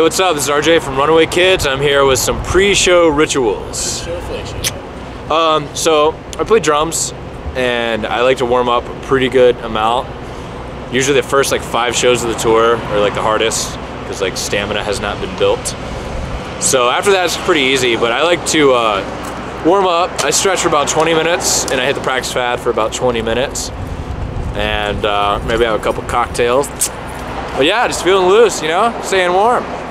what's up? This is RJ from Runaway Kids. I'm here with some pre-show rituals. So I play drums, and I like to warm up a pretty good amount. Usually the first like 5 shows of the tour are like the hardest, because like stamina has not been built. So after that it's pretty easy, but I like to warm up. I stretch for about 20 minutes, and I hit the practice pad for about 20 minutes. And maybe have a couple cocktails. But yeah, just feeling loose, you know, staying warm.